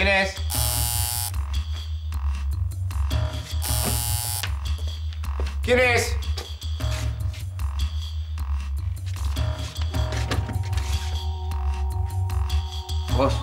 ¿Quién es? ¿Quién es? ¿Vos?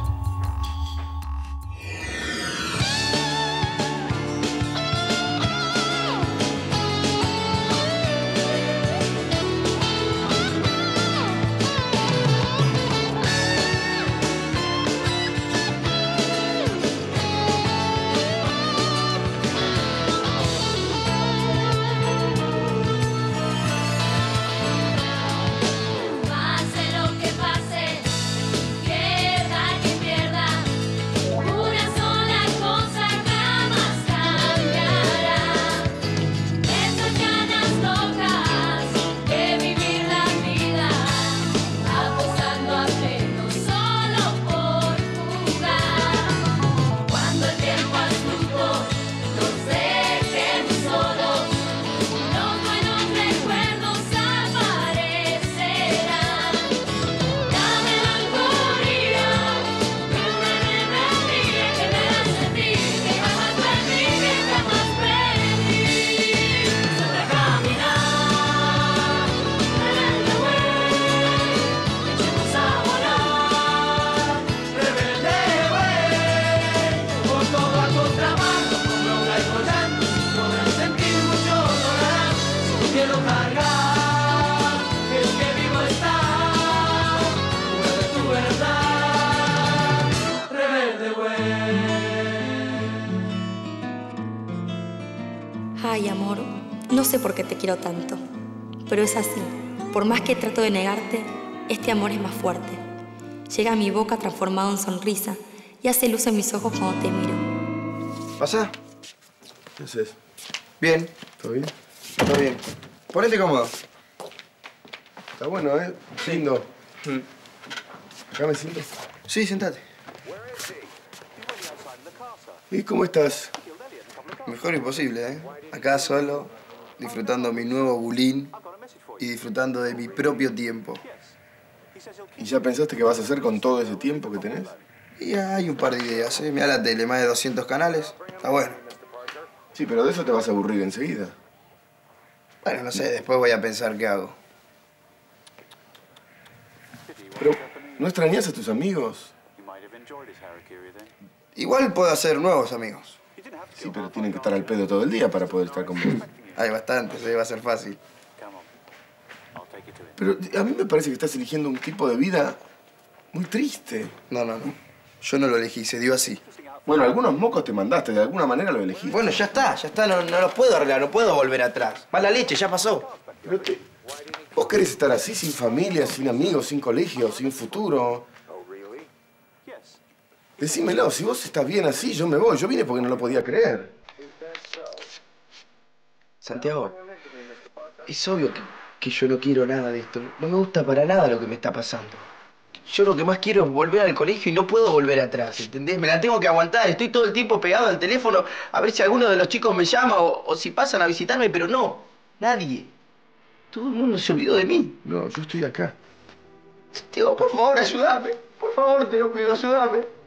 Ay, amor, no sé por qué te quiero tanto, pero es así. Por más que trato de negarte, este amor es más fuerte. Llega a mi boca transformado en sonrisa y hace luz en mis ojos cuando te miro. ¿Pasa? ¿Qué haces? Bien. ¿Todo bien? Todo bien. Ponete cómodo. Está bueno, ¿eh? Lindo. ¿Acá me siento? Sí, sentate. ¿Y cómo estás? Mejor imposible, ¿eh? Acá solo, disfrutando mi nuevo bulín y disfrutando de mi propio tiempo. ¿Y ya pensaste qué vas a hacer con todo ese tiempo que tenés? Y hay un par de ideas, ¿eh? Mirá la tele, más de 200 canales. Está bueno. Sí, pero de eso te vas a aburrir enseguida. Bueno, no sé, después voy a pensar qué hago. Pero, ¿no extrañas a tus amigos? Igual puedo hacer nuevos amigos. Sí, pero tienen que estar al pedo todo el día para poder estar con vos. Hay bastantes, va a ser fácil. Pero a mí me parece que estás eligiendo un tipo de vida muy triste. No, no, no. Yo no lo elegí, se dio así. Bueno, algunos mocos te mandaste, de alguna manera lo elegiste. Bueno, ya está, no lo puedo arreglar, no puedo volver atrás. Mala leche, ya pasó. Pero vos querés estar así, sin familia, sin amigos, sin colegio, sin futuro. Decímelo, si vos estás bien así, yo me voy. Yo vine porque no lo podía creer. Santiago, es obvio que yo no quiero nada de esto. No me gusta para nada lo que me está pasando. Yo lo que más quiero es volver al colegio y no puedo volver atrás, ¿entendés? Me la tengo que aguantar. Estoy todo el tiempo pegado al teléfono a ver si alguno de los chicos me llama o si pasan a visitarme, pero no. Nadie. Todo el mundo se olvidó de mí. No, yo estoy acá. Santiago, por favor, ayúdame. Por favor, te lo pido, ayúdame.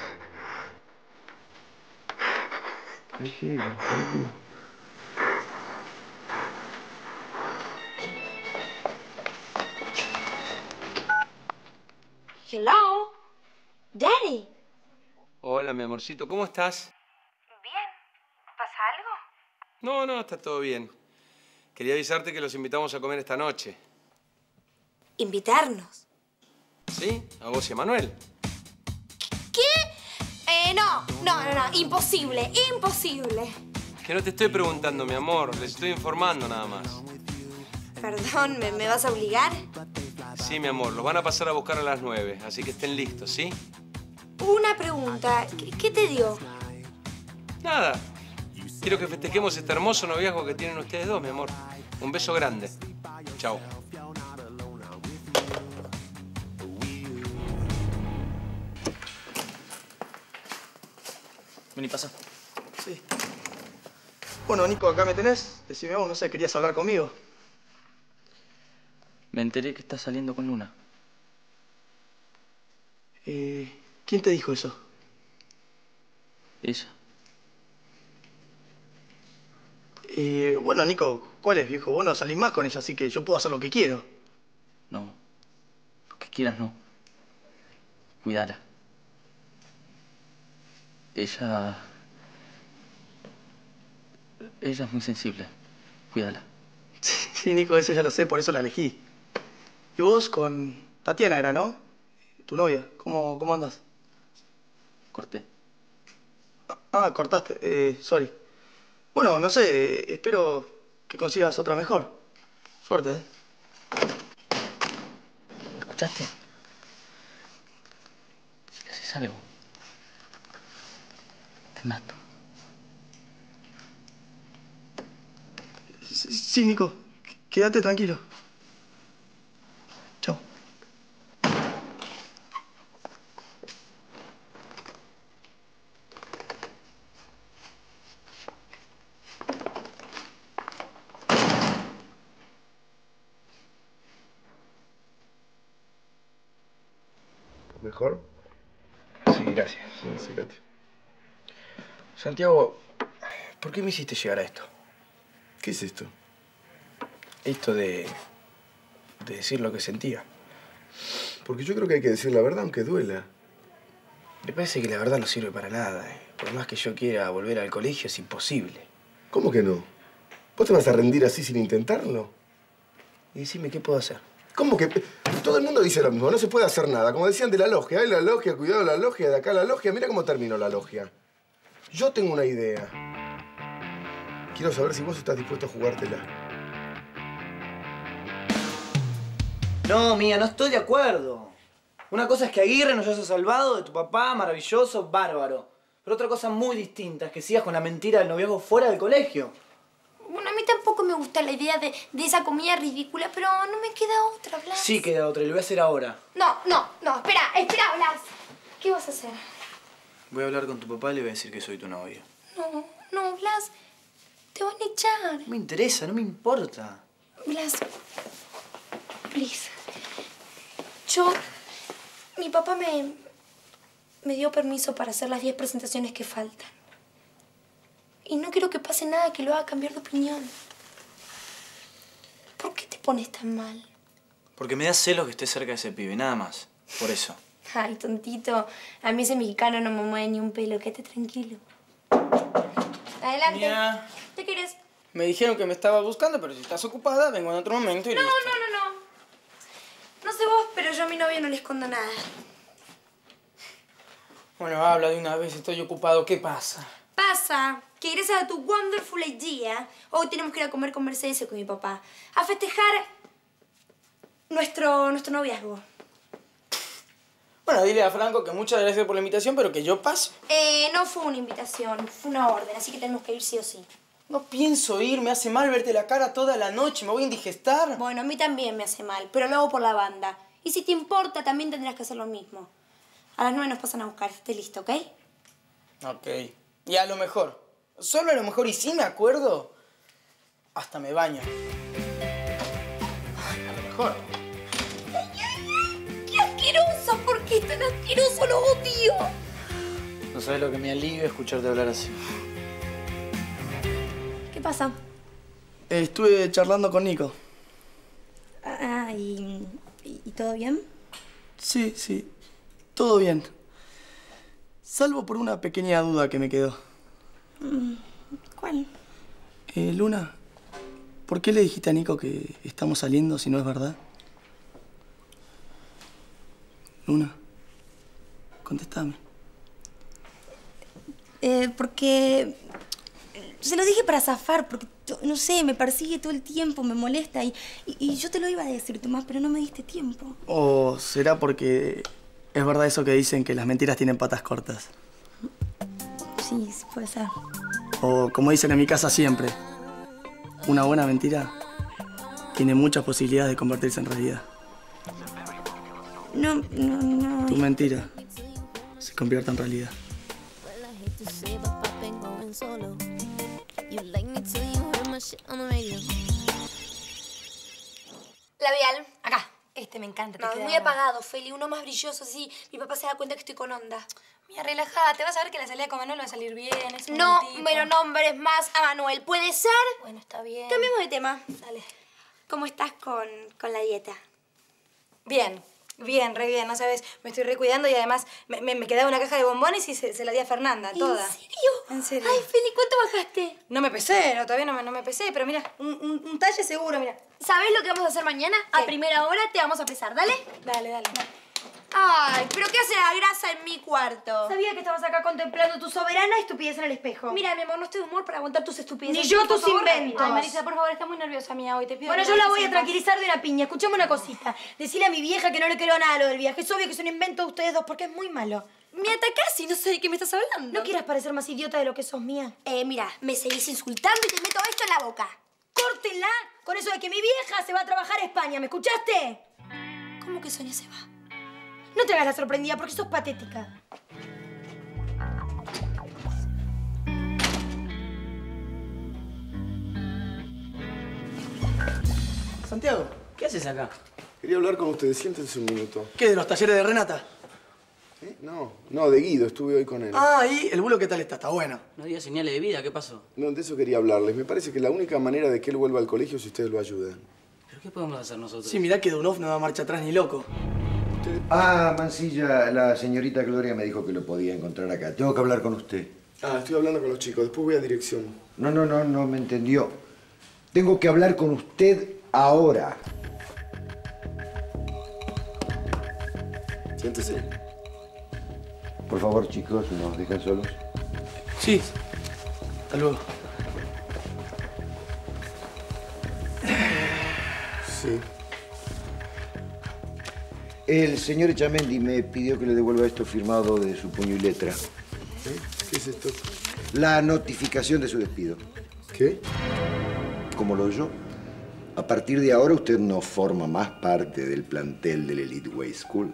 Hello, Daddy. Hola, mi amorcito, ¿cómo estás? Bien. ¿Pasa algo? No, no, está todo bien. Quería avisarte que los invitamos a comer esta noche. ¿Invitarnos? ¿Sí? A vos y a Manuel. ¿Qué? No. Imposible, imposible. Que no te estoy preguntando, mi amor. Les estoy informando nada más. Perdón, ¿me vas a obligar? Sí, mi amor. Los van a pasar a buscar a las 9, así que estén listos, ¿sí? Una pregunta. ¿Qué te dio? Nada. Quiero que festejemos este hermoso noviazgo que tienen ustedes dos, mi amor. Un beso grande. Chao. Vení, pasa. Sí. Bueno, Nico, acá me tenés. Decime vos, no sé, querías hablar conmigo. Me enteré que estás saliendo con Luna. ¿Quién te dijo eso? Ella. Bueno, Nico, ¿cuál es, viejo? Vos no salís más con ella, así que yo puedo hacer lo que quiero. No. Lo que quieras, no. Cuídala. Ella es muy sensible. Cuídala. Sí, Nico, eso ya lo sé, por eso la elegí. ¿Y vos con Tatiana era, no? Tu novia. ¿Cómo andas? Corté. Cortaste. Sorry. Bueno, no sé, espero que consigas otra mejor. Suerte, ¿eh? ¿Escuchaste? Si le haces algo, te mato. Sí, Nico. Quédate tranquilo. Chao. ¿Mejor? Sí, gracias. Sí, acércate. Santiago, ¿por qué me hiciste llegar a esto? ¿Qué es esto? Esto de decir lo que sentía. Porque yo creo que hay que decir la verdad, aunque duela. Me parece que la verdad no sirve para nada. Por más que yo quiera volver al colegio, es imposible. ¿Cómo que no? ¿Vos te vas a rendir así sin intentarlo? Y decime, ¿qué puedo hacer? ¿Cómo que? Todo el mundo dice lo mismo, no se puede hacer nada. Como decían de la logia, ¡ay, la logia! Cuidado, la logia, de acá la logia. Mira cómo terminó la logia. Yo tengo una idea. Quiero saber si vos estás dispuesto a jugártela. No, Mía, no estoy de acuerdo. Una cosa es que Aguirre nos haya salvado de tu papá, maravilloso, bárbaro. Pero otra cosa muy distinta es que sigas con la mentira del noviazgo fuera del colegio. Bueno, a mí tampoco me gusta la idea de esa comida ridícula, pero no me queda otra, Blas. Sí queda otra y lo voy a hacer ahora. No, espera, Blas. ¿Qué vas a hacer? Voy a hablar con tu papá y le voy a decir que soy tu novia. No, Blas. Te van a echar. No me interesa, no me importa. Blas, please. Mi papá me dio permiso para hacer las 10 presentaciones que faltan. Y no quiero que pase nada que lo haga cambiar de opinión. ¿Por qué te pones tan mal? Porque me da celos que esté cerca de ese pibe, nada más. Por eso. Ay, tontito. A mí ese mexicano no me mueve ni un pelo. Quédate tranquilo. Adelante. Mía. ¿Qué quieres? Me dijeron que me estaba buscando, pero si estás ocupada, vengo en otro momento y listo. No. No sé vos, pero yo a mi novio no le escondo nada. Bueno, habla de una vez, estoy ocupado. ¿Qué pasa? Pasa que gracias a tu wonderful idea, hoy tenemos que ir a comer con Mercedes y con mi papá. A festejar nuestro noviazgo. Bueno, dile a Franco que muchas gracias por la invitación, pero que yo paso. No fue una invitación, fue una orden, así que tenemos que ir sí o sí. No pienso ir, me hace mal verte la cara toda la noche, me voy a indigestar. Bueno, a mí también me hace mal, pero lo hago por la banda. Y si te importa, también tendrás que hacer lo mismo. A las 9 nos pasan a buscar, esté listo, ¿ok? Ok. Y a lo mejor, solo a lo mejor, y sí me acuerdo, hasta me baño. A lo mejor. ¡Qué asqueroso! ¿Por qué es tan asqueroso? ¡Lo odio! No sabes lo que me alivia escucharte hablar así. ¿Qué pasa? Estuve charlando con Nico. ¿Y todo bien? Sí. Todo bien. Salvo por una pequeña duda que me quedó. ¿Cuál? Luna, ¿por qué le dijiste a Nico que estamos saliendo si no es verdad? Luna, contéstame. Porque se lo dije para zafar, porque, no sé, me persigue todo el tiempo, me molesta y yo te lo iba a decir, Tomás, pero no me diste tiempo. ¿O será porque es verdad eso que dicen que las mentiras tienen patas cortas? Sí, puede ser. O como dicen en mi casa siempre, una buena mentira tiene muchas posibilidades de convertirse en realidad. No. Tu mentira se convierte en realidad. Labial, acá. Este me encanta. No, es muy apagado, Feli. Uno más brilloso, así mi papá se da cuenta que estoy con onda. Mira, relajada, te vas a ver que la salida con Manuel va a salir bien. Es un No buen tipo. me lo nombres más a Manuel. ¿Puede ser? Bueno, está bien. Cambiemos de tema. Dale. ¿Cómo estás con la dieta? Bien, bien, re bien, no sabes, me estoy recuidando y además me quedaba una caja de bombones y se la di a Fernanda, toda. ¿En serio? En serio. Ay, Feli, ¿cuánto bajaste? No me pesé, no, todavía no me pesé, pero mira, un talle seguro, mira. ¿Sabés lo que vamos a hacer mañana? ¿Qué? A primera hora te vamos a pesar, ¿dale? Dale. Ay, ¿pero qué hace la grasa en mi cuarto? Sabía que estabas acá contemplando tu soberana estupidez en el espejo. Mira, mi amor, no estoy de humor para aguantar tus estupideces. Ni yo Por tus favor, inventos. Ay, Marisa, por favor, está muy nerviosa mía hoy, te pido. Bueno, que yo me la voy a dejes en paz. tranquilizar de una piña. Escuchame una cosita. Decile a mi vieja que no le creo nada a lo del viaje. Es obvio que es un invento de ustedes dos porque es muy malo. Me atacás y no sé de qué me estás hablando. ¿No quieras parecer más idiota de lo que sos mía? Mira, me seguís insultando y te meto esto en la boca. ¡Córtenla! Con eso de que mi vieja se va a trabajar a España, ¿me escuchaste? ¿Cómo que Sonia se va? No te hagas la sorprendida porque sos patética. Santiago, ¿Qué haces acá? Quería hablar con ustedes. Siéntense un minuto. ¿qué, de los talleres de Renata? ¿Eh? No, de Guido. Estuve hoy con él. Ah, ¿y el bulo qué tal está? Está bueno. No dio señales de vida, ¿qué pasó? No, de eso quería hablarles. Me parece que la única manera de que él vuelva al colegio es si ustedes lo ayudan. ¿Pero qué podemos hacer nosotros? Sí, mirá que Dunov no da marcha atrás ni loco. Ah, Mansilla, la señorita Gloria me dijo que lo podía encontrar acá. Tengo que hablar con usted. Ah, estoy hablando con los chicos. Después voy a dirección. No me entendió. Tengo que hablar con usted ahora. Siéntese. Por favor, chicos, ¿nos dejan solos? Sí. Hasta luego. Sí. El señor Echamendi me pidió que le devuelva esto firmado de su puño y letra. ¿Eh? ¿Qué es esto? La notificación de su despido. ¿Qué? Como lo oyó, a partir de ahora usted no forma más parte del plantel del Elite Way School.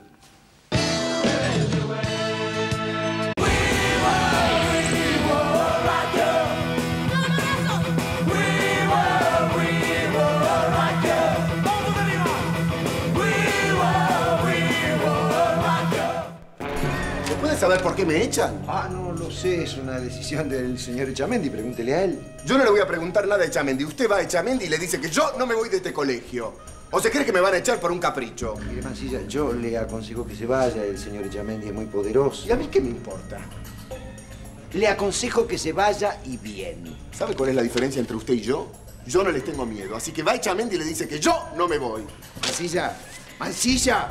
¿Puede saber por qué me echan? Ah, no lo sé, es una decisión del señor Echamendi, pregúntele a él. Yo no le voy a preguntar nada a Echamendi. Usted va a Echamendi y le dice que yo no me voy de este colegio. ¿O se cree que me van a echar por un capricho? Mire, Mansilla, yo le aconsejo que se vaya, el señor Echamendi es muy poderoso. ¿Y a mí qué me importa? Le aconsejo que se vaya y bien. ¿Sabe cuál es la diferencia entre usted y yo? Yo no les tengo miedo, así que va Echamendi y le dice que yo no me voy. Mansilla.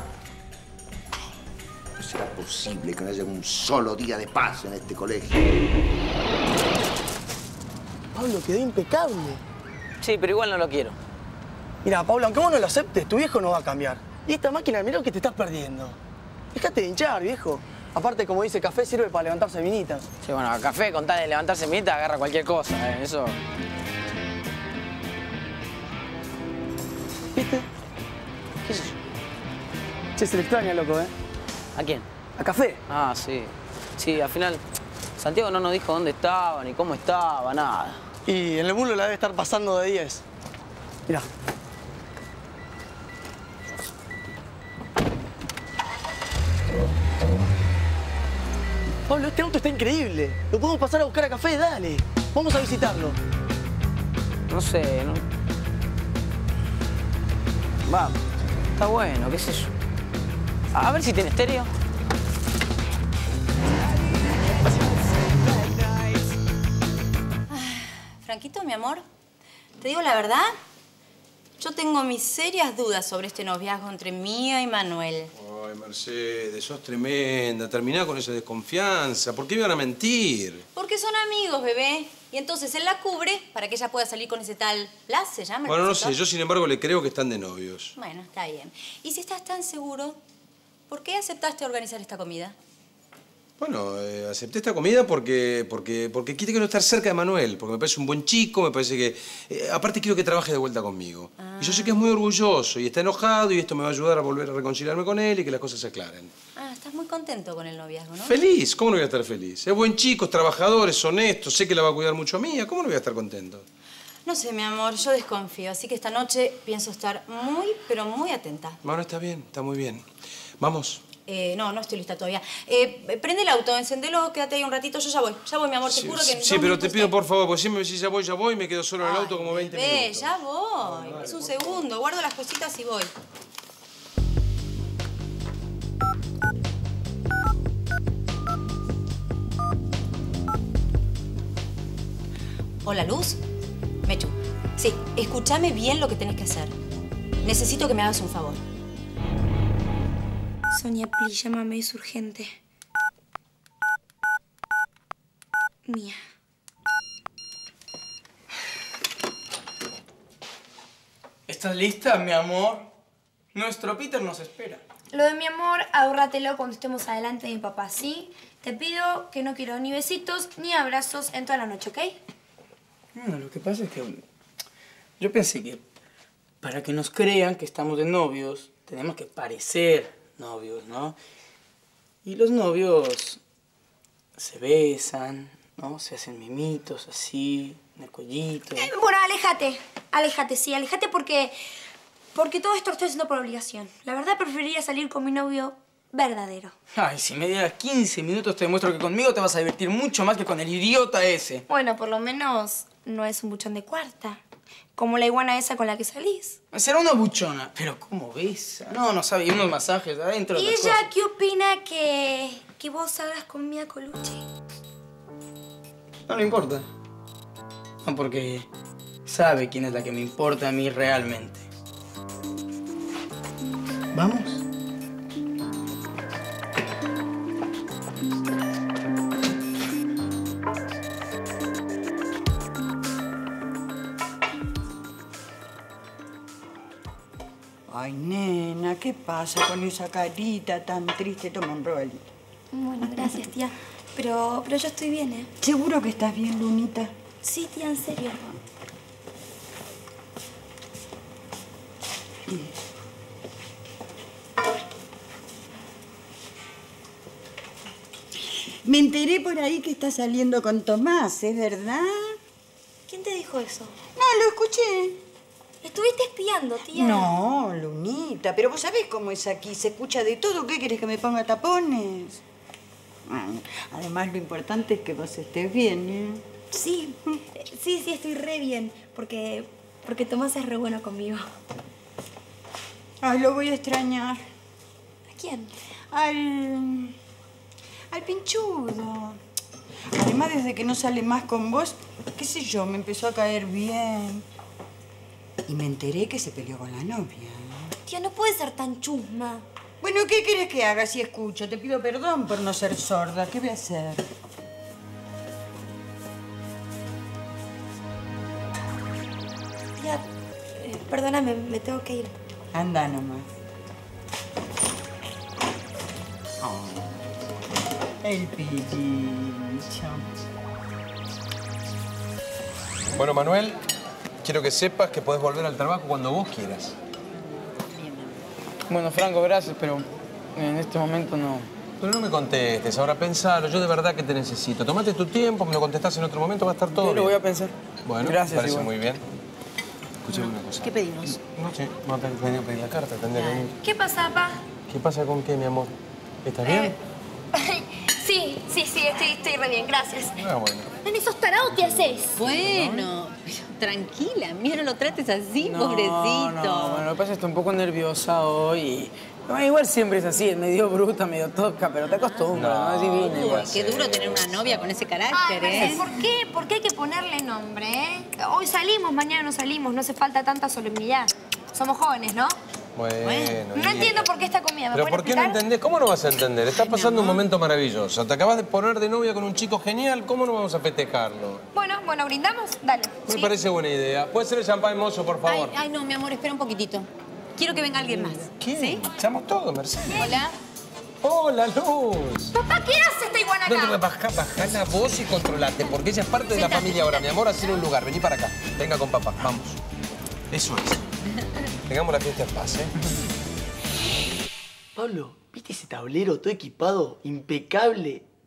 No será posible que no haya un solo día de paz en este colegio. Pablo, quedó impecable. Sí, pero igual no lo quiero. Mira, Pablo, aunque vos no lo aceptes, tu viejo no va a cambiar. Y esta máquina, mirá lo que te estás perdiendo. Dejate de hinchar, viejo. Aparte, como dice Café, sirve para levantarse minitas. Sí, bueno, a Café, con tal de levantarse minita, agarra cualquier cosa, eso... ¿Viste? ¿Qué es eso? Che, se le extraña, loco, ¿eh? ¿A quién? A Café. Ah, sí. Sí, al final, Santiago no nos dijo dónde estaba, ni cómo estaba, nada. Y en el bulo la debe estar pasando de 10. Mirá. Pablo, este auto está increíble. Lo podemos pasar a buscar a Café, dale. Vamos a visitarlo. No sé, no... Va, está bueno, qué sé yo. A ver si tiene estéreo. Franquito, mi amor, te digo la verdad, yo tengo mis serias dudas sobre este noviazgo entre Mía y Manuel. Ay, Mercedes, sos tremenda. Terminá con esa desconfianza. ¿Por qué me van a mentir? Porque son amigos, bebé. Y entonces él la cubre para que ella pueda salir con ese tal Blas, ¿se llama? Bueno, no sé. Yo, sin embargo, le creo que están de novios. Bueno, está bien. Y si estás tan seguro, ¿por qué aceptaste organizar esta comida? Bueno, acepté esta comida porque quiero estar cerca de Manuel, porque me parece un buen chico, me parece que... aparte quiero que trabaje de vuelta conmigo. Ah. Y yo sé que es muy orgulloso y está enojado y esto me va a ayudar a volver a reconciliarme con él y que las cosas se aclaren. Ah, estás muy contento con el noviazgo, ¿no? ¿Feliz? ¿Cómo no voy a estar feliz? Es buen chico, es trabajador, es honesto, sé que la va a cuidar mucho a Mía. ¿Cómo no voy a estar contento? No sé, mi amor, yo desconfío. Así que esta noche pienso estar muy, pero muy atenta. Bueno, está bien, está muy bien. Vamos. No estoy lista todavía. Prende el auto, encendelo, quédate ahí un ratito, yo ya voy, mi amor, te juro que... Sí, pero te pido por favor, porque siempre me decís ya voy, me quedo solo en el auto como 20 minutos. Ya voy, es un segundo, guardo las cositas y voy. Hola, Luz. Mechu. Sí, escúchame bien lo que tenés que hacer. Necesito que me hagas un favor. Sonia, please, llámame, es urgente. Mía. ¿Estás lista, mi amor? Nuestro Peter nos espera. Lo de mi amor, ahórratelo cuando estemos adelante de mi papá, ¿sí? Te pido que no quiero ni besitos ni abrazos en toda la noche, ¿ok? Bueno, lo que pasa es que yo pensé que para que nos crean que estamos de novios, tenemos que parecer novios, ¿no? Y los novios se besan, ¿no? Se hacen mimitos así, en el cuellito. Bueno, aléjate, sí, aléjate porque todo esto lo estoy haciendo por obligación. La verdad preferiría salir con mi novio verdadero. Ay, si me dieras 15 minutos te demuestro que conmigo te vas a divertir mucho más que con el idiota ese. Bueno, por lo menos no es un buchón de cuarta. Como la iguana esa con la que salís. Será una buchona. Pero ¿cómo besa? No sabe. Y unos masajes adentro. ¿Y ella qué opina que vos salgas con Mia Colucci? No le importa. No, porque sabe quién es la que me importa a mí realmente. ¿Vamos? Ay, nena, ¿qué pasa con esa carita tan triste? Toma un robalito. Bueno, gracias, tía. Pero yo estoy bien, ¿eh? ¿Seguro que estás bien, Lunita? Sí, tía, en serio. Me enteré por ahí que estás saliendo con Tomás, ¿es verdad? ¿Quién te dijo eso? No, lo escuché. ¿Estuviste espiando, tía? No, Lunita, pero vos sabés cómo es aquí. Se escucha de todo. ¿Qué querés que me ponga tapones? Bueno, además, lo importante es que vos estés bien, ¿eh? Sí, estoy re bien. Porque Tomás es re bueno conmigo. Ay, lo voy a extrañar. ¿A quién? Al pinchudo. Además, desde que no sale más con vos, qué sé yo, me empezó a caer bien. Y me enteré que se peleó con la novia. Tía, no puede ser tan chusma. Bueno, ¿qué querés que haga si escucho? Te pido perdón por no ser sorda. ¿Qué voy a hacer? Tía, perdóname, me tengo que ir. Anda nomás. Oh, el pillicho. Bueno, Manuel, quiero que sepas que podés volver al trabajo cuando vos quieras. Bueno, Franco, gracias, pero en este momento no. Pero no me contestes, ahora pensalo. Yo de verdad que te necesito. Tomate tu tiempo, me lo contestás en otro momento, va a estar todo bien. Yo lo voy a pensar. Bueno, gracias, parece igual. muy bien. Escuchame una cosa. ¿Qué pedimos? No sé, no te venía a pedir la carta, tendría que venir. ¿Qué pasa, papá? ¿Qué pasa con qué, mi amor? ¿Estás bien? Sí, estoy re bien, gracias. Ah, bueno. Nene, sos tarado, ¿qué haces? Bueno, tranquila, mira, no lo trates así, No, pobrecito. No, bueno, lo que pasa es que estoy un poco nerviosa hoy. Bueno, igual siempre es así, es medio bruta, medio tosca, pero te acostumbras, ¿no? Es divina igual. Qué duro tener una novia con ese carácter, ¿eh? ¿Por qué? ¿Por qué hay que ponerle nombre, Hoy salimos, mañana no salimos, no hace falta tanta solemnidad. Somos jóvenes, ¿no? Bueno. No entiendo por qué esta comida. ¿Me ¿Pero pueden por qué no explicar? entendés? ¿Cómo no vas a entender? Estás pasando un momento maravilloso. Te acabas de poner de novia con un chico genial. ¿Cómo no vamos a festejarlo? Bueno, brindamos. Dale. Me parece buena idea. ¿Puede ser el champán mozo, por favor? Ay, no, mi amor, espera un poquitito. Quiero que venga alguien más. ¿Quién? ¿Sí? Estamos todos, Mercedes. Hola. ¡Hola, Luz! Papá, ¿qué hace esta iguana acá? No, bajá la voz y controlate, porque ella es parte de la familia ahora, mi amor, a hacer un lugar. Vení para acá. Venga con papá, vamos. Eso es. Tengamos la fiesta en paz, ¿eh? Pablo, ¿viste ese tablero todo equipado, impecable?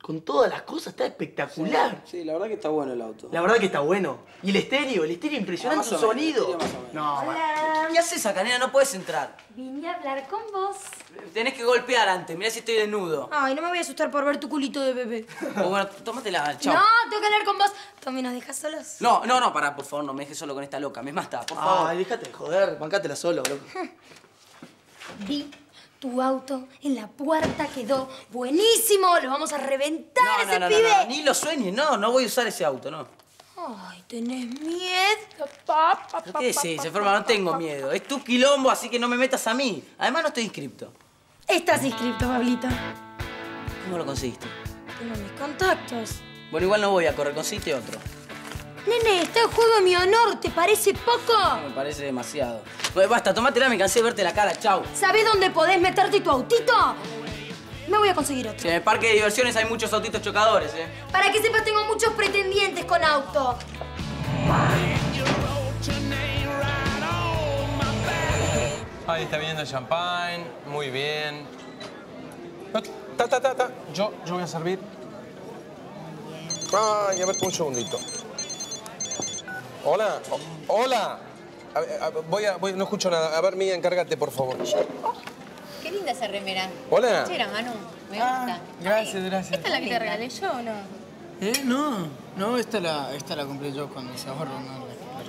con todas las cosas, está espectacular. Sí, la verdad que está bueno el auto. La verdad que está bueno. Y el estéreo impresionante su sonido. No, Hola. ¿Qué haces acá, nena? No puedes entrar. Vine a hablar con vos. Tenés que golpear antes. Mirá si estoy desnudo. Ay, no me voy a asustar por ver tu culito de bebé. Bueno, tómatela, chao. No, tengo que hablar con vos. Tommy, ¿nos dejas solos? No, pará, por favor, no me dejes solo con esta loca. Me mata, por favor. Ay, déjate de joder, bancátela solo, loco. Vi tu auto en la puerta, quedó buenísimo. Lo vamos a reventar ese pibe. No, ni lo sueñes, no voy a usar ese auto, no. Ay, tenés miedo, ¿Pero qué decís, enferma? No tengo miedo. Es tu quilombo, así que no me metas a mí. Además, no estoy inscripto. Estás inscripto, Pablito. ¿Cómo lo conseguiste? Tengo mis contactos. Bueno, igual no voy a correr, conseguiste otro. Nene, está en juego mi honor, ¿te parece poco? Me parece demasiado. Bueno, basta, tomátela, me cansé de verte la cara, chau. ¿Sabés dónde podés meterte tu autito? Me voy a conseguir otro. Sí, en el parque de diversiones hay muchos autitos chocadores, Para que sepas, tengo muchos pretendientes con auto. Ahí está viniendo el champán, muy bien. Yo voy a servir. Ay, a ver, un segundito. Hola, hola. No escucho nada. A ver, Mía, encárgate, por favor. Qué linda esa remera. Hola. Chera, Manu. Me gusta. Gracias. ¿Esta es la que te regalé yo o no? No, esta la compré yo con mis ahorros, no.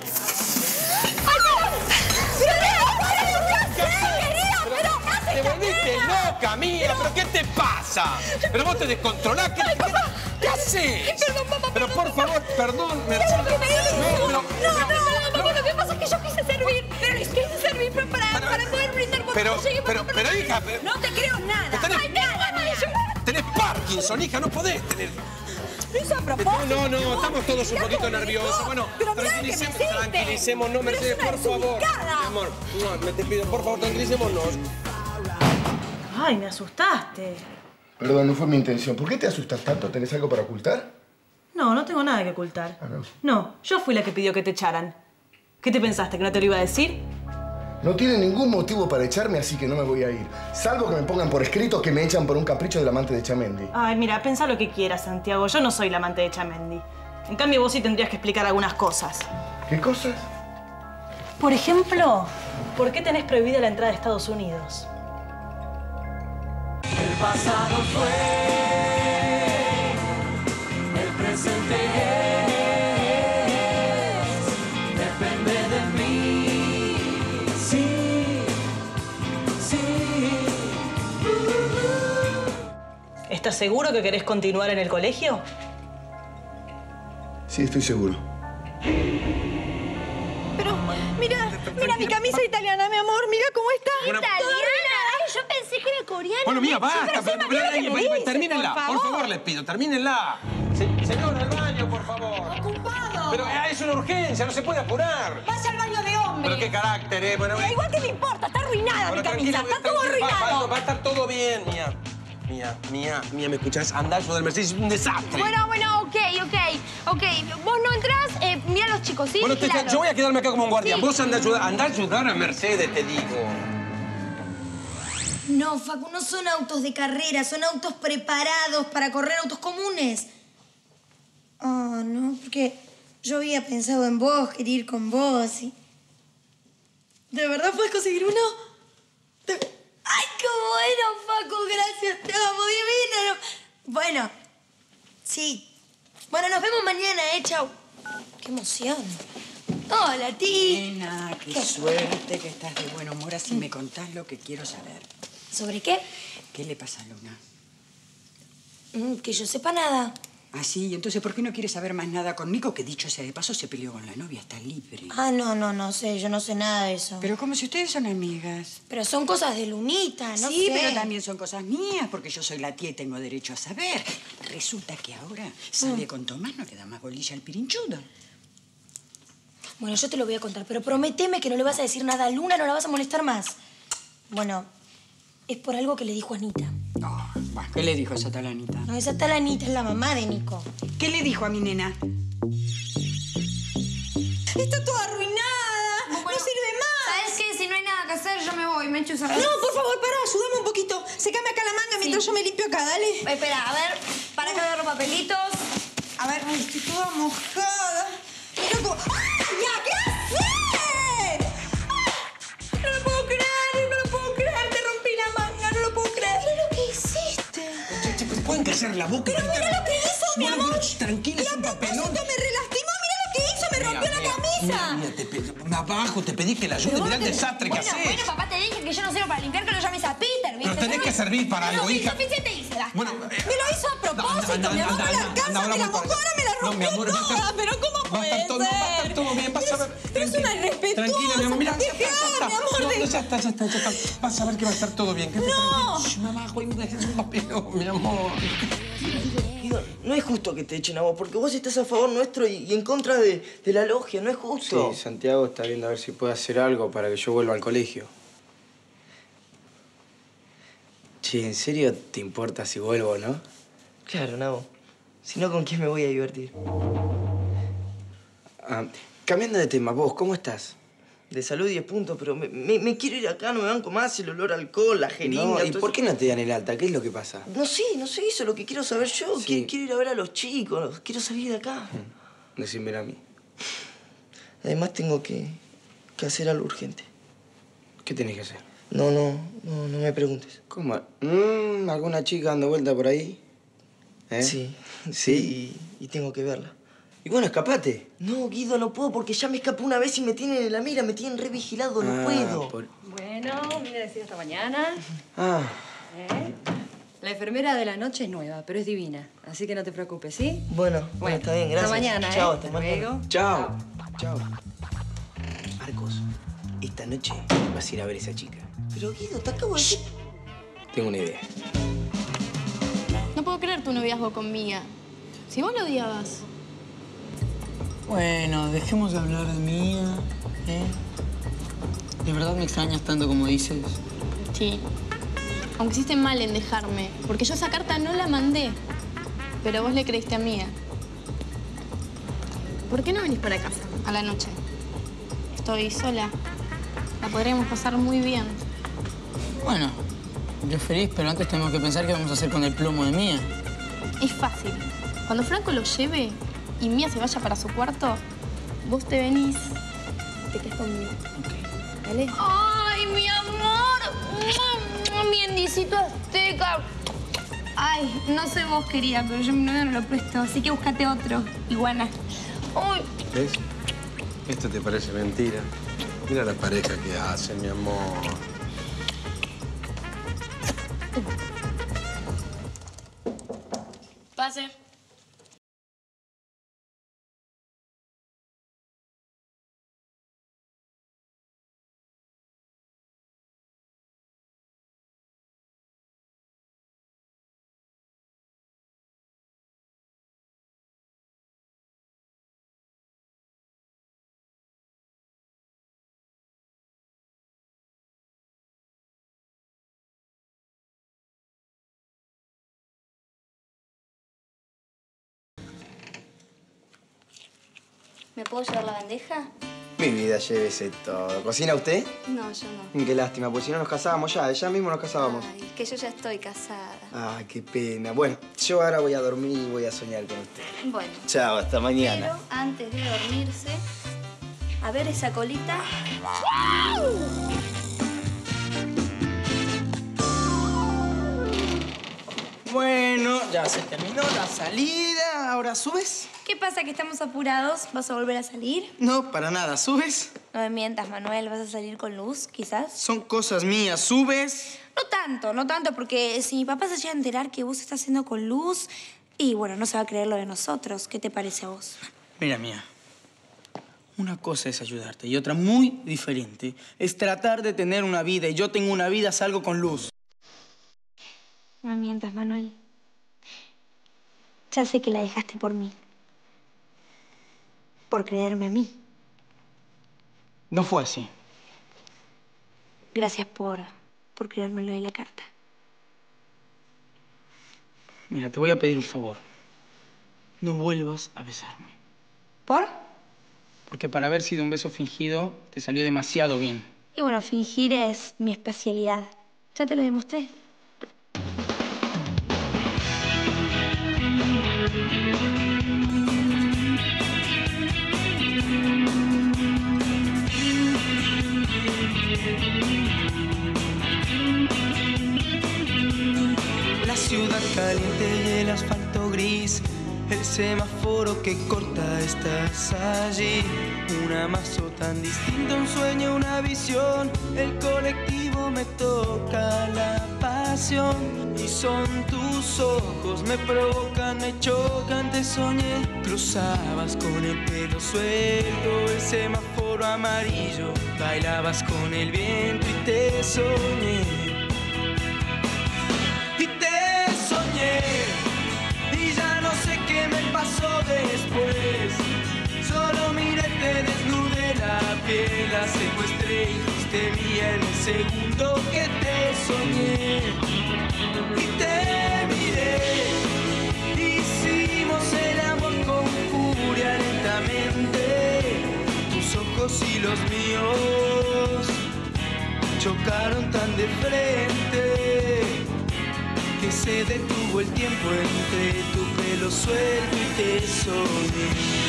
¡Te volviste loca, Mía! ¿Pero qué te pasa? ¿Pero vos te descontrolás? ¿Qué haces? Perdón, papá. Pero por favor, perdón, Mercedes. No, papá, lo que pasa es que yo quise servir. Pero es que quise servir para poder brindar cuando llegue. Pero, hija... No te creo nada. Tenés Parkinson, hija, no podés tener... No es a propósito. No, estamos todos un poquito nerviosos. Bueno, tranquilicémonos, Mercedes, por favor. Mi amor, te pido, por favor, tranquilicémonos. Ay, me asustaste. Perdón, no fue mi intención. ¿Por qué te asustas tanto? ¿Tenés algo para ocultar? No tengo nada que ocultar. No, yo fui la que pidió que te echaran. ¿Qué te pensaste, que no te lo iba a decir? No tiene ningún motivo para echarme, así que no me voy a ir. Salvo que me pongan por escrito que me echan por un capricho del amante de Chamendi. Ay, mira, pensá lo que quieras, Santiago. Yo no soy la amante de Chamendi. En cambio, vos sí tendrías que explicar algunas cosas. ¿Qué cosas? Por ejemplo, ¿por qué tenés prohibida la entrada a Estados Unidos? El pasado fue, el presente es, depende de mí, sí. ¿Estás seguro que querés continuar en el colegio? Sí, estoy seguro. Pero, mira mi camisa italiana, mi amor. Mira cómo está. Bueno, ¿Italiana? Ay, yo pensé que era coreana. Bueno, Mía, basta. pero Termínenla, por favor, les pido, termínenla. Señora, al baño, por favor. ¡Ocupado! Pero es una urgencia, no se puede apurar. Vas al baño de hombre. Pero qué carácter, Bueno, igual que me importa, está arruinada bueno, mi camisa. tranquila, Está todo arruinado. Va a estar todo bien, Mía. Mía, ¿me escuchás? Andá, ayuda del Mercedes, es un desastre. Bueno, ok. Vos no entrás, mira a los chicos, ¿sí? Bueno, Claro. yo voy a quedarme acá como un guardián. Sí. Vos andá a ayudar a Mercedes, te digo. No, Facu, no son autos de carrera, son autos preparados para correr autos comunes. Oh, no, porque yo había pensado en vos, quería ir con vos y... ¿De verdad puedes conseguir uno? ¡Ay, qué bueno, Facu! Gracias, te amo, divina. Bueno, sí. Bueno, nos vemos mañana, Chau. ¡Qué emoción! Hola, Ti. Nena, qué suerte que estás de buen humor. Así me contás lo que quiero saber. ¿Sobre qué? ¿Qué le pasa a Luna? Que yo sepa nada. Ah, sí. Entonces, ¿por qué no quiere saber más nada con Nico? Que dicho sea de paso, se peleó con la novia. Está libre. Ah, no sé. Yo no sé nada de eso. Pero como si ustedes son amigas. Pero son cosas de Lunita, no sé. Sí, pero también son cosas mías, porque yo soy la tía y tengo derecho a saber. Resulta que ahora sale con Tomás, no le da más bolilla al pirinchudo. Bueno, yo te lo voy a contar, pero prométeme que no le vas a decir nada a Luna, no la vas a molestar más. Bueno, es por algo que le dijo Anita. No, bueno, ¿qué le dijo esa tal Anita? No, esa tal Anita es la mamá de Nico. ¿Qué le dijo a mi nena? Está toda arruinada. Bueno, no sirve más. ¿Sabes qué? Si no hay nada que hacer, yo me voy. Me echo esa... No, por favor, pará. Ayúdame un poquito. Secame acá la manga mientras yo me limpio acá, dale. Espera, a ver... Para acá agarro papelitos. A ver, ay, estoy toda mojada. Mira cómo... ¡Ah! ¡Ya! ¿Qué haces? ¡Ah! No lo puedo creer, no lo puedo creer. Te rompí la manga, no lo puedo creer. Mira lo que hiciste. Che, ¿pueden callar la boca? Pero mira lo que hizo, mi Bueno, amor. pero tranquila, es un papelón. Me relastimó, mira lo que hizo. Me rompió la camisa. Mira, abajo, te pedí que la ayude. Mirá el desastre que haces. Bueno, papá, te dije que yo no sirvo para limpiar, que lo llames a Peter, ¿viste? Pero tenés que servir para algo, hija. Suficiente hice, basta. Bueno, Me lo hizo a propósito, mi amor, la casa, me la mojó, ahora me la rompió no, mi amor, toda. Pero ¿cómo puede ser? Va a estar todo bien, vas a ver. Pero es una irrespetuosa. Tranquila, mi amor, mira, Dejá, mi amor, no, ya está. Vas a ver que va a estar todo bien. No. Mamá, es un papelón, mi amor. Guido, no es justo que te echen a vos, porque vos estás a favor nuestro y en contra de la logia, no es justo. Sí, Santiago está viendo a ver si puede hacer algo para que yo vuelva al colegio. Che, ¿en serio te importa si vuelvo, no? Claro, Nabo. Si no, ¿con quién me voy a divertir? Cambiando de tema, vos, ¿cómo estás? De salud 10 puntos, pero me quiero ir acá, no me banco más el olor a alcohol, la jeringa... No, ¿y por qué no te dan el alta? ¿Qué es lo que pasa? No sé, eso es lo que quiero saber yo. Sí. Quiero ir a ver a los chicos, quiero salir de acá. Decímelo a mí. Además tengo que hacer algo urgente. ¿Qué tenés que hacer? No me preguntes. ¿Cómo? ¿Alguna chica dando vuelta por ahí? ¿Eh? Sí, y tengo que verla. Y bueno, escapate. No, Guido, no puedo porque ya me escapé una vez y me tienen en la mira, me tienen re vigilado, no puedo. Bueno, mire decir hasta mañana. Ah. La enfermera de la noche es nueva, pero es divina. Así que no te preocupes, ¿sí? Bueno, está bien, gracias. Hasta mañana, Chao, ¿eh? hasta mañana. Luego. Chao. Marcos, esta noche vas a ir a ver a esa chica. Pero, Guido, te acabo de decir... Tengo una idea. No puedo creer tu noviazgo con Mía. Si vos lo odiabas. Bueno, dejemos de hablar de Mía, ¿eh? ¿De verdad me extrañas tanto como dices? Sí. Aunque hiciste mal en dejarme, porque yo esa carta no la mandé. Pero vos le creíste a Mía. ¿Por qué no venís para casa a la noche? Estoy sola. La podríamos pasar muy bien. Bueno, yo feliz, pero antes tenemos que pensar qué vamos a hacer con el plomo de Mía. Es fácil. Cuando Franco lo lleve y Mía se vaya para su cuarto, vos te venís y te quedas conmigo. ¿Vale? ¡Ay, mi amor! Mi endicito azteca. Ay, no sé vos, querida, pero yo a mi novio no lo presto, así que búscate otro. Iguana. ¡Ay! ¿Ves? Esto te parece mentira. Mira la pareja que hacen, mi amor. Pase. ¿Me puedo llevar la bandeja? Mi vida, llévese todo. ¿Cocina usted? No, yo no. Qué lástima, porque si no nos casábamos ya mismo nos casábamos. Ay, que yo ya estoy casada. Ay, qué pena. Bueno, yo ahora voy a dormir y voy a soñar con usted. Bueno. Chao, hasta mañana. Pero antes de dormirse, a ver esa colita. Bueno, ya se terminó la salida. ¿Ahora subes? ¿Qué pasa, que estamos apurados? ¿Vas a volver a salir? No, para nada. ¿Subes? No me mientas, Manuel. ¿Vas a salir con Luz, quizás? Son cosas mías. ¿Subes? No tanto, porque si mi papá se llega a enterar que vos estás haciendo con Luz, y bueno, no se va a creer lo de nosotros. ¿Qué te parece a vos? Mira, Mía. Una cosa es ayudarte y otra muy diferente es tratar de tener una vida. Y yo tengo una vida, salgo con Luz. No me mientas, Manuel. Ya sé que la dejaste por mí. Por creerme a mí. No fue así. Gracias por creerme lo de la carta. Mira, te voy a pedir un favor. No vuelvas a besarme. ¿Por? Porque para haber sido un beso fingido, te salió demasiado bien. Y bueno, fingir es mi especialidad. Ya te lo demostré. La ciudad caliente y el asfalto gris, el semáforo que corta, estás allí. Un amazo tan distinto, un sueño, una visión. El colectivo me toca la pasión. Y son tus ojos, me provocan, me chocan, te soñé. Cruzabas con el pelo suelto, el semáforo amarillo. Bailabas con el viento y te soñé. Y ya no sé qué me pasó después. Solo miré, te desnudé la piel, la secuestré y fuiste mía en el segundo que te soñé. Y te miré, hicimos el amor con furia lentamente. Tus ojos y los míos chocaron tan de frente que se detuvo el tiempo entre tu pelo suelto y te soñé.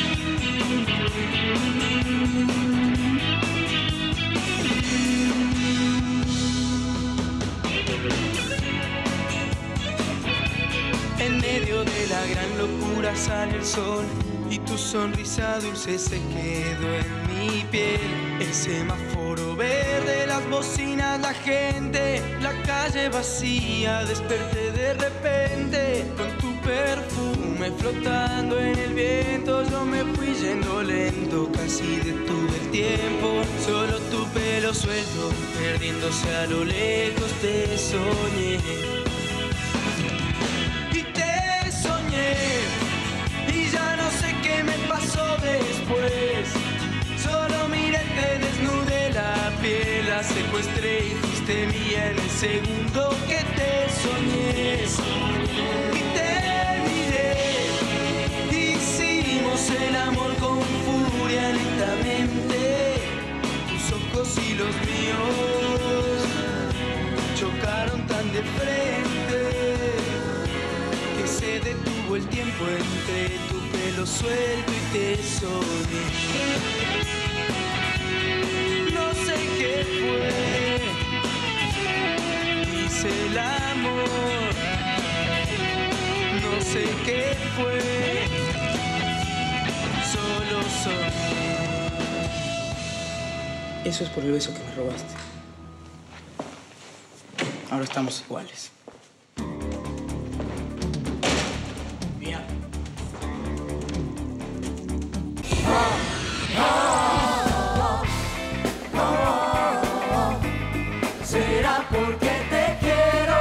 En medio de la gran locura sale el sol y tu sonrisa dulce se quedó en mi piel. El semáforo verde, las bocinas, la gente, la calle vacía. Desperté de repente con tu perfume flotando en el viento. Yo me fui yendo lento, casi detuve el tiempo. Solo tu pelo suelto, perdiéndose a lo lejos, te soñé. Y ya no sé qué me pasó después. Solo miré, te desnudé la piel, la secuestré y fuiste mía en el segundo que te soñé. Y te miré, hicimos el amor con furia lentamente. Tus ojos y los míos chocaron tan de frente que se detuvo el tiempo entre tu pelo suelto y te soñé. No sé qué fue, hice el amor. No sé qué fue, solo soñé. Eso es por el beso que me robaste. Ahora estamos iguales. Será porque te quiero.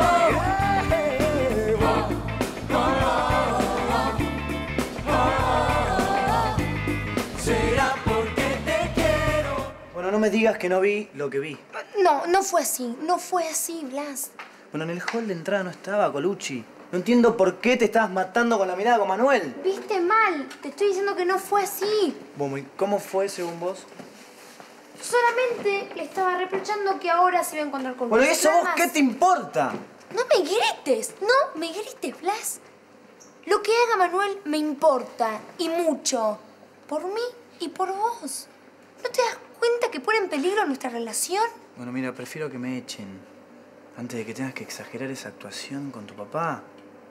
Será porque te quiero. Bueno, no me digas que no vi lo que vi. No, no fue así. No fue así, Blas. Bueno, en el hall de entrada no estaba Colucci. No entiendo por qué te estabas matando con la mirada con Manuel. Viste mal. Te estoy diciendo que no fue así. Bueno, ¿y cómo fue según vos? Solamente le estaba reprochando que ahora se iba a encontrar con Bueno, ¿y Blas. eso Nada vos más. qué te importa? No me grites. No me grites, Blas. Lo que haga Manuel me importa. Y mucho. Por mí y por vos. ¿No te das cuenta que pone en peligro nuestra relación? Bueno, mira, prefiero que me echen antes de que tengas que exagerar esa actuación con tu papá.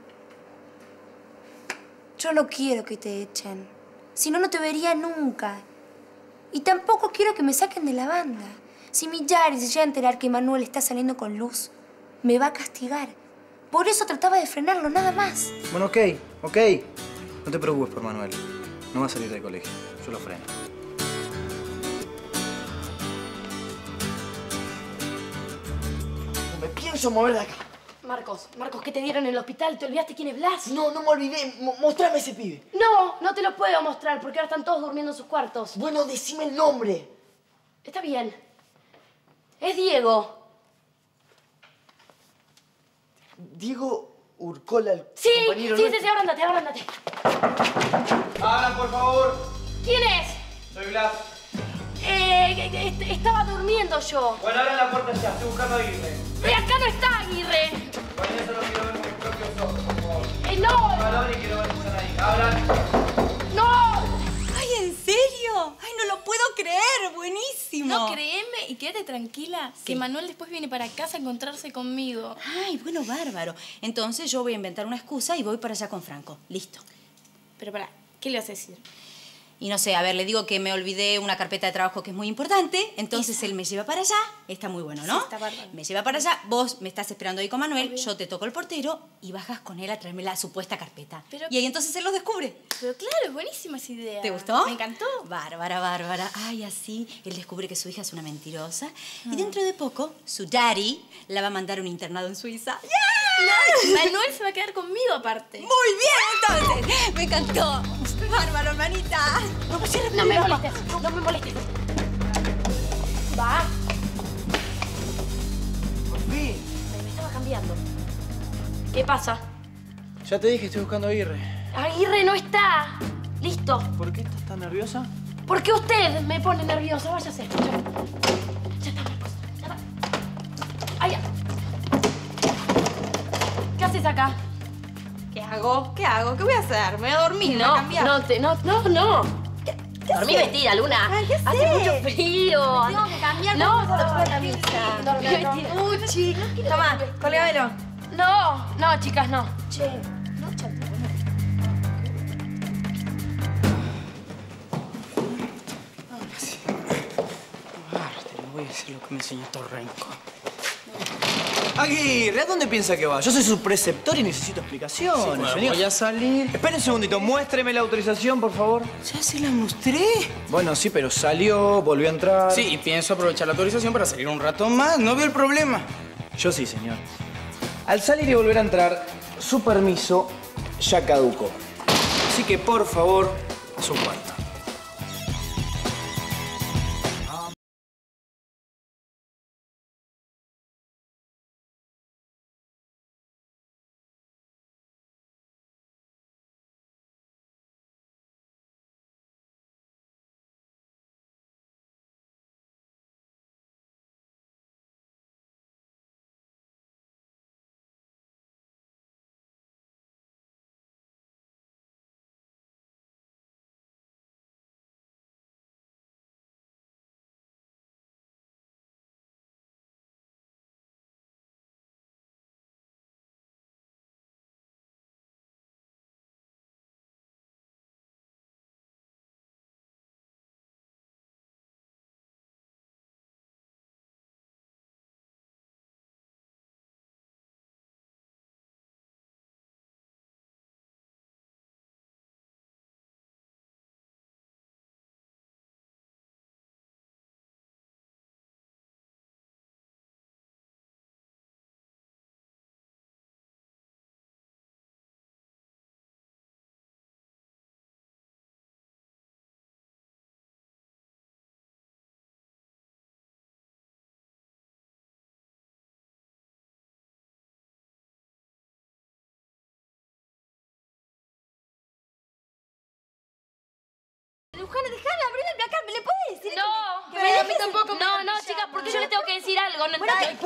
Yo no quiero que te echen. Si no, no te vería nunca. Y tampoco quiero que me saquen de la banda. Si mi Yari se llega a enterar que Manuel está saliendo con Luz, me va a castigar. Por eso trataba de frenarlo, nada más. Bueno, ok. No te preocupes por Manuel. No va a salir del colegio. Yo lo freno. No me pienso mover de acá. Marcos, ¿qué te dieron en el hospital? ¿Te olvidaste quién es Blas? No, no me olvidé. Mostrame ese pibe. No te lo puedo mostrar porque ahora están todos durmiendo en sus cuartos. Bueno, decime el nombre. Está bien. Es Diego. Diego Urcola, el Sí, compañero sí, nuestro. ahora andate. Hablan, por favor. ¿Quién es? Soy Blas. Estaba durmiendo yo. Bueno, abran la puerta ya. Estoy buscando a Aguirre. Acá no está Aguirre. Bueno, eso lo quiero ver con mis propios ojos, por favor. No. Valor y quiero ver esa quede tranquila que Manuel después viene para casa a encontrarse conmigo. Ay, bueno, bárbaro. Entonces yo voy a inventar una excusa y voy para allá con Franco. Listo. Pero pará, ¿qué le vas a decir? Y no sé, a ver, le digo que me olvidé una carpeta de trabajo que es muy importante, entonces él me lleva para allá, está muy bueno, ¿no? Sí, está bárbaro. Me lleva para allá, vos me estás esperando ahí con Manuel, yo te toco el portero y bajas con él a traerme la supuesta carpeta. Y ahí entonces él lo descubre. Pero claro, es buenísima esa idea. ¿Te gustó? Me encantó. Bárbara, bárbara. Ay, así él descubre que su hija es una mentirosa y dentro de poco su daddy la va a mandar a un internado en Suiza. No, Manuel se va a quedar conmigo aparte. Muy bien, entonces. Me encantó. Bárbaro, hermanita. No me molestes, no me molestes. Va. Por fin. Me estaba cambiando. ¿Qué pasa? Ya te dije, estoy buscando a Aguirre. Aguirre no está. Listo. ¿Por qué estás tan nerviosa? Porque usted me pone nerviosa. Váyase. Ya está, Marcos. Ya está. Ay, ya. ¿Qué haces acá? ¿Qué hago? ¿Qué hago? ¿Qué voy a hacer? Me voy a dormir, me voy a cambiar. No. Dormí vestida, Luna. Ay, ¿qué Hace haces? mucho frío. Tengo que cambiar. No, no, no, la camisa. dormí vestida. Uchi, toma, colgámelo. No, chicas, no. Che, no, chato. No voy a hacer lo que me enseñó Torrenco. Aguirre, ¿a dónde piensa que va? Yo soy su preceptor y necesito explicaciones, Sí, bueno, señor. voy a salir. Espere un segundito, muéstreme la autorización, por favor. ¿Ya se la mostré? Bueno, sí, pero salió, volvió a entrar. Sí, y pienso aprovechar la autorización para salir un rato más. No veo el problema. Yo sí, señor. Al salir y volver a entrar, su permiso ya caducó. Así que, por favor, a su cuarto. Luján, déjame abrir el placar, ¿me le puedes decir? No, pero a mí tampoco. No, chicas, porque yo le tengo que decir algo. No,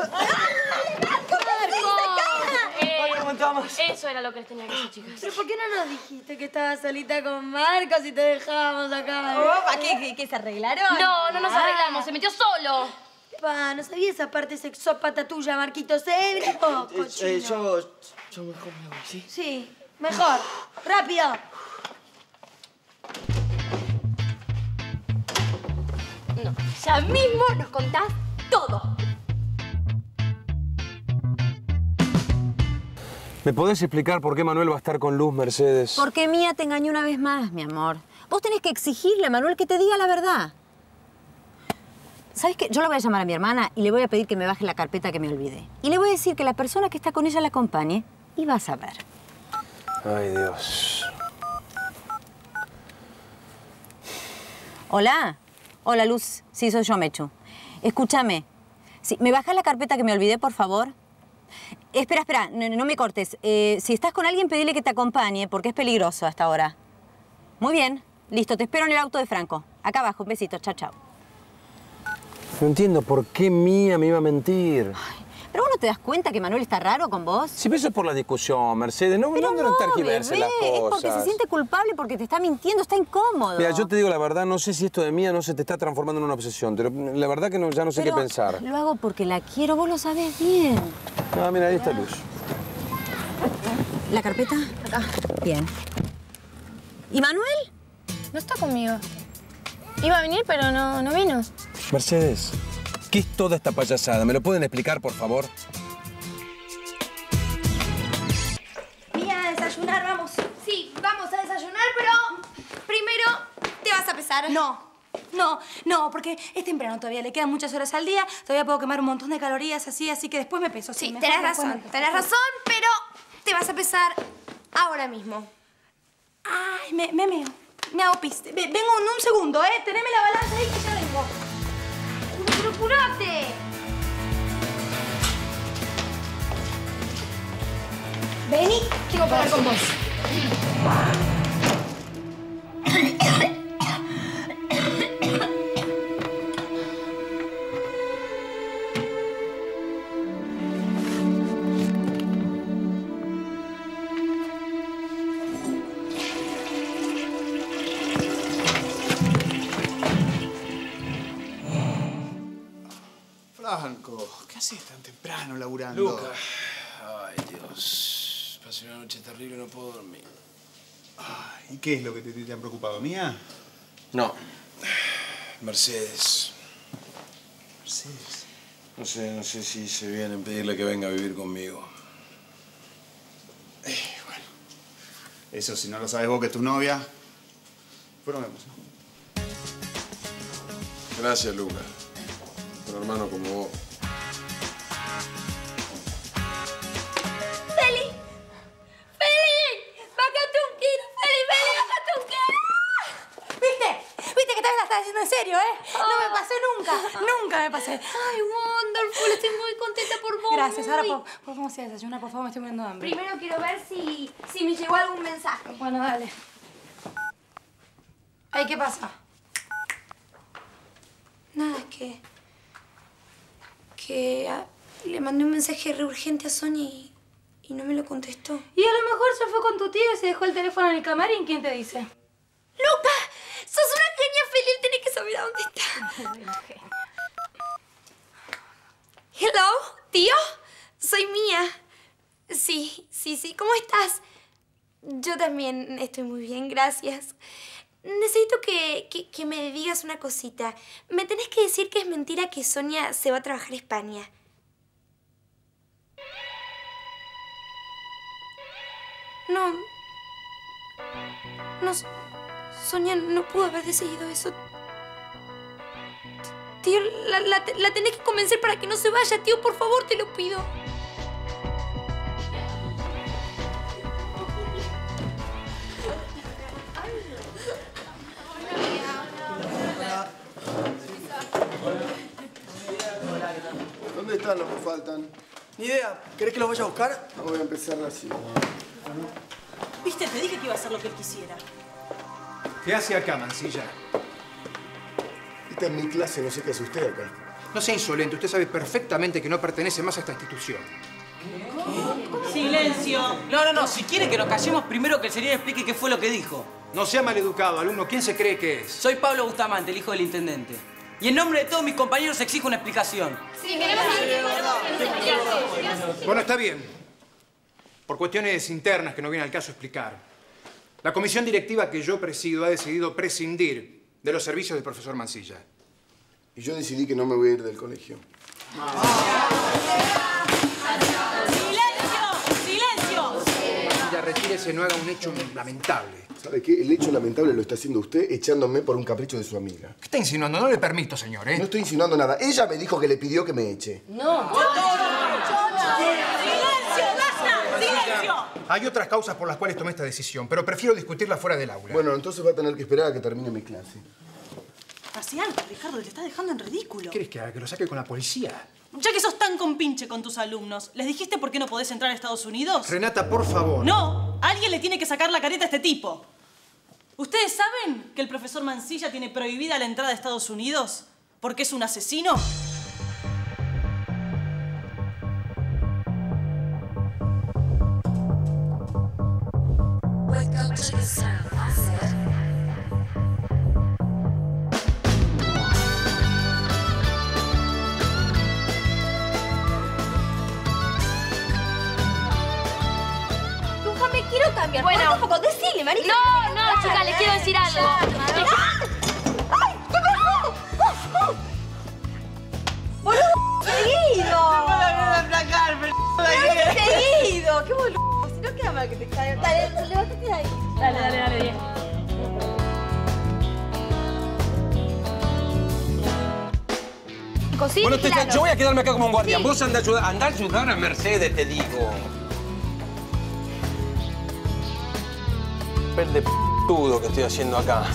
¿Cómo estamos? Eso era lo que les tenía que decir, chicas. ¿Pero por qué no nos dijiste que estabas solita con Marcos y te dejábamos acá? Opa, ¿qué se arreglaron? No nos arreglamos, se metió solo. Pa, no sabía esa parte sexópata tuya, Marquitos. Vos, cochino. Yo mejor me voy, ¿sí? Sí, mejor. Rápido. No, ya mismo nos contás todo. ¿Me podés explicar por qué Manuel va a estar con Luz, Mercedes? Porque Mía te engañó una vez más, mi amor. Vos tenés que exigirle a Manuel que te diga la verdad. ¿Sabes qué? Yo le voy a llamar a mi hermana y le voy a pedir que me baje la carpeta que me olvidé. Y le voy a decir que la persona que está con ella la acompañe y vas a ver. Ay, Dios. Hola. Hola, Luz. Sí, soy yo, Mechu. Escúchame. Sí, ¿me bajás la carpeta que me olvidé, por favor? Espera, no me cortes. Si estás con alguien, pedile que te acompañe, porque es peligroso hasta ahora. Muy bien. Listo, te espero en el auto de Franco. Acá abajo. Un besito. Chao, chao. No entiendo por qué Mía me iba a mentir. Pero vos no te te das cuenta que Manuel está raro con vos? Si eso es por la discusión, Mercedes. No tergiverse las Es cosas. porque se siente culpable, porque te está mintiendo, está incómodo. Mira, yo te digo la verdad, no sé si esto de Mía no se te está transformando en una obsesión. Pero la verdad que ya no sé qué pensar. Lo hago porque la quiero, vos lo sabés bien. Ah, mira, ahí está Luz. ¿La carpeta? Acá. Bien. ¿Y Manuel? No está conmigo. Iba a venir, pero no vino. Mercedes, ¿qué es toda esta payasada? ¿Me lo pueden explicar, por favor? Mía, a desayunar, vamos. Sí, vamos a desayunar, pero primero te vas a pesar. No, porque es temprano todavía, le quedan muchas horas al día, todavía puedo quemar un montón de calorías así que después me peso. Sí, mejor tenés después razón, me peso. tenés razón, pero te vas a pesar ahora mismo. Ay, me meo. Me hago pis. Vengo en un segundo, ¿eh? Teneme la balanza ahí que ya vengo. ¡Pero curate! Vení, quiero parar con vos. Franco, ¿qué haces tan temprano laburando? Luca. Ay, Dios. Pasé una noche terrible y no puedo dormir. ¿Y qué es lo que te han preocupado? ¿Mía? No. Mercedes. Mercedes. No sé si se vienen a pedirle que venga a vivir conmigo. Bueno. Eso si no lo sabes vos que es tu novia. Probemos. Gracias, Luca. Un hermano como vos. ¡Feli! ¡Feli! ¡Bájate un kilo! ¡Feli, bájate un kilo! ¿Viste que esta vez la estás haciendo en serio, eh? No me pasé nunca me pasé. Ay, Wonderful, estoy muy contenta por vos. Gracias, ahora podemos ir a desayunar, por favor, me estoy muriendo de hambre. Primero quiero ver si me llegó algún mensaje. Bueno, dale. Ay, ¿qué pasa? Nada, es que le mandé un mensaje re urgente a Sonia y no me lo contestó. Y a lo mejor se fue con tu tío y se dejó el teléfono en el camarín. ¿Quién te dice? ¡Luca! ¡Sos una genia, Feli! Él tiene que saber a dónde está. Hello, tío. Soy Mía. Sí. ¿Cómo estás? Yo también estoy muy bien, gracias. Necesito que me digas una cosita. Me tenés que decir que es mentira que Sonia se va a trabajar a España. No, Sonia no pudo haber decidido eso. Tío, la tenés que convencer para que no se vaya, tío. Por favor, te lo pido. ¿Dónde están los que faltan? Ni idea. ¿Querés que los vaya a buscar? Voy a empezar así. Viste, te dije que iba a hacer lo que él quisiera. ¿Qué hace acá, Mansilla? Esta es mi clase, no sé qué hace usted acá. No sea insolente, usted sabe perfectamente que no pertenece más a esta institución. ¡Silencio! No. Si quiere que nos callemos, primero que el señor explique qué fue lo que dijo. No sea maleducado, alumno. ¿Quién se cree que es? Soy Pablo Bustamante, el hijo del intendente. Y en nombre de todos mis compañeros exijo una explicación. Sí, queremos Bueno, está bien. Por cuestiones internas que no viene al caso explicar. La comisión directiva que yo presido ha decidido prescindir de los servicios del profesor Mansilla. Y yo decidí que no me voy a ir del colegio. ¡Silencio! Mansilla, retírese, no haga un hecho lamentable. ¿Sabe qué? El hecho lamentable lo está haciendo usted echándome por un capricho de su amiga. ¿Qué está insinuando? No le permito, señor, ¿eh? No estoy insinuando nada. Ella me dijo que le pidió que me eche. ¡No! ¡Silencio! Hay otras causas por las cuales tomé esta decisión, pero prefiero discutirla fuera del aula. Bueno, entonces va a tener que esperar a que termine mi clase. Hacé algo, Ricardo, te estás dejando en ridículo. ¿Qué querés que haga? ¿Que lo saque con la policía? Ya que sos tan compinche con tus alumnos, ¿les dijiste por qué no podés entrar a Estados Unidos? Renata, por favor. No, alguien le tiene que sacar la careta a este tipo. ¿Ustedes saben que el profesor Mansilla tiene prohibida la entrada a Estados Unidos porque es un asesino? Lufa, me quiero cambiar. Bueno. Corta un poco, decile, marica. No, chica, les quiero decir algo. ¡Ay! ¿Qué pasó? ¡Boludo! ¡Seguido! No la voy a aplacar, pero ¡Seguido! ¡Qué boludo! Si no queda mal que te caiga. Dale, levántate de ahí. Dale, bien. Bueno, yo voy a quedarme acá como un guardián. Vos andá a ayudar a Mercedes, te digo. Papel de p***udo que estoy haciendo acá.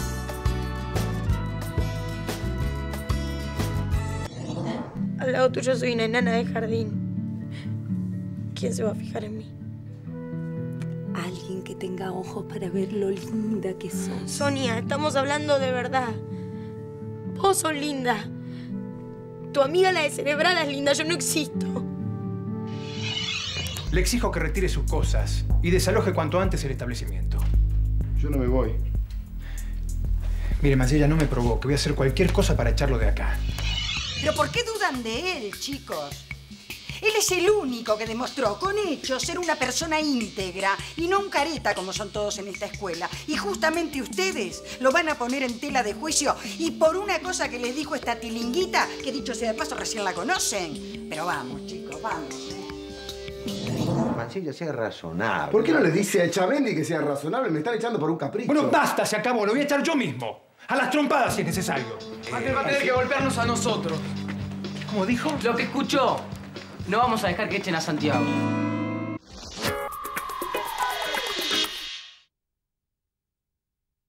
Al lado tuyo soy una enana de jardín. ¿Quién se va a fijar en mí? Alguien que tenga ojos para ver lo linda que sos. Sonia, estamos hablando de verdad. Vos sos linda. Tu amiga la descerebrada es linda, yo no existo. Le exijo que retire sus cosas y desaloje cuanto antes el establecimiento. Yo no me voy. Mire, Mancilla, no me provoque. Voy a hacer cualquier cosa para echarlo de acá. ¿Pero por qué dudan de él, chicos? Él es el único que demostró con hechos ser una persona íntegra y no un careta como son todos en esta escuela. Y justamente ustedes lo van a poner en tela de juicio y por una cosa que les dijo esta tilinguita, que dicho sea de paso recién la conocen. Pero vamos, chicos, vamos. Mancilla, sea razonable. ¿Por qué no le dice a Echamendi que sea razonable? Me están echando por un capricho. Bueno, basta, se acabó. Lo voy a echar yo mismo. A las trompadas si es necesario. Va a tener que golpearnos a nosotros. ¿Cómo dijo? Lo que escuchó. No vamos a dejar que echen a Santiago.